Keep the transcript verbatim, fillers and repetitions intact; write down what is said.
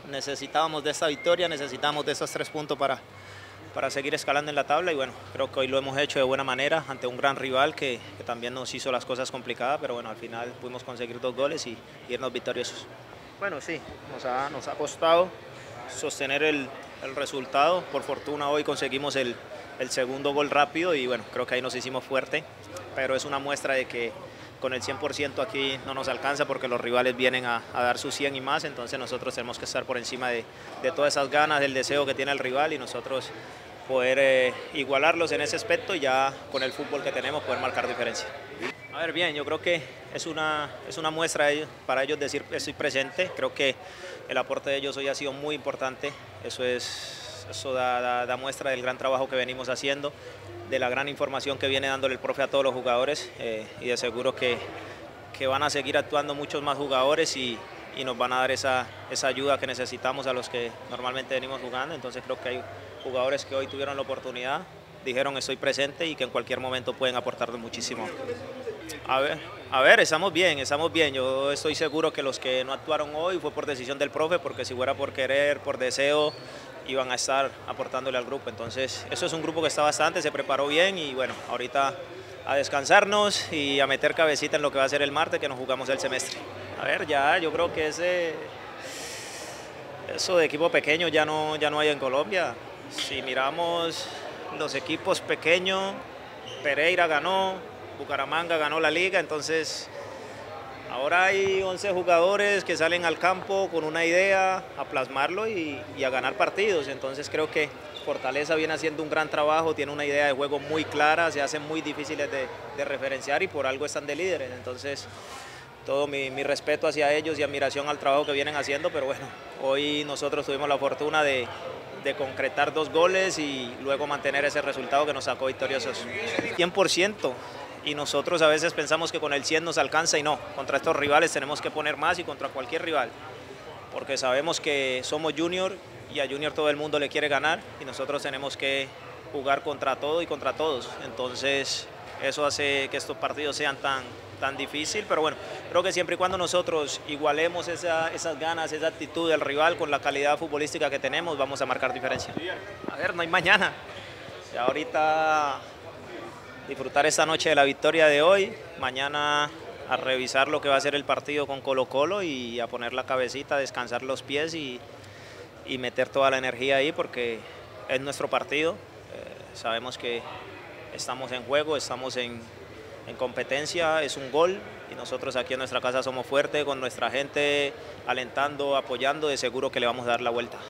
necesitábamos de esta victoria, necesitábamos de esos tres puntos para, para seguir escalando en la tabla y bueno, creo que hoy lo hemos hecho de buena manera ante un gran rival que, que también nos hizo las cosas complicadas, pero bueno, al final pudimos conseguir dos goles y irnos victoriosos. Bueno, sí, nos ha, nos ha costado sostener el, el resultado, por fortuna hoy conseguimos el, el segundo gol rápido y bueno, creo que ahí nos hicimos fuerte, pero es una muestra de que con el cien por ciento aquí no nos alcanza porque los rivales vienen a, a dar su cien y más, entonces nosotros tenemos que estar por encima de, de todas esas ganas, del deseo que tiene el rival y nosotros poder eh, igualarlos en ese aspecto y ya con el fútbol que tenemos poder marcar diferencia. A ver, bien, yo creo que es una, es una muestra de ellos, para ellos decir estoy presente, creo que el aporte de ellos hoy ha sido muy importante, eso, es, eso da, da, da muestra del gran trabajo que venimos haciendo, de la gran información que viene dándole el profe a todos los jugadores eh, y de seguro que, que van a seguir actuando muchos más jugadores y, y nos van a dar esa, esa ayuda que necesitamos a los que normalmente venimos jugando, entonces creo que hay jugadores que hoy tuvieron la oportunidad, dijeron estoy presente y que en cualquier momento pueden aportarnos muchísimo. A ver, a ver, estamos bien, estamos bien, yo estoy seguro que los que no actuaron hoy fue por decisión del profe, porque si fuera por querer, por deseo, iban a estar aportándole al grupo, entonces eso es un grupo que está bastante, se preparó bien y bueno, ahorita a descansarnos y a meter cabecita en lo que va a ser el martes, que nos jugamos el semestre. A ver, ya, yo creo que ese, eso de equipo pequeño ya no, ya no hay en Colombia. Si miramos los equipos pequeños, Pereira ganó, Bucaramanga ganó la liga, entonces ahora hay once jugadores que salen al campo con una idea, a plasmarlo y, y a ganar partidos, entonces creo que Fortaleza viene haciendo un gran trabajo, tiene una idea de juego muy clara, se hacen muy difíciles de, de referenciar y por algo están de líderes, entonces todo mi, mi respeto hacia ellos y admiración al trabajo que vienen haciendo, pero bueno, hoy nosotros tuvimos la fortuna de, de concretar dos goles y luego mantener ese resultado que nos sacó victoriosos. cien por ciento. Y nosotros a veces pensamos que con el cien nos alcanza y no, contra estos rivales tenemos que poner más y contra cualquier rival, porque sabemos que somos Junior y a Junior todo el mundo le quiere ganar y nosotros tenemos que jugar contra todo y contra todos, entonces eso hace que estos partidos sean tan, tan difíciles, pero bueno, creo que siempre y cuando nosotros igualemos esa, esas ganas, esa actitud del rival con la calidad futbolística que tenemos, vamos a marcar diferencia. A ver, no hay mañana, ya ahorita disfrutar esta noche de la victoria de hoy, mañana a revisar lo que va a ser el partido con Colo Colo y a poner la cabecita, descansar los pies y, y meter toda la energía ahí porque es nuestro partido, eh, sabemos que estamos en juego, estamos en, en competencia, es un gol y nosotros aquí en nuestra casa somos fuertes, con nuestra gente alentando, apoyando, de seguro que le vamos a dar la vuelta.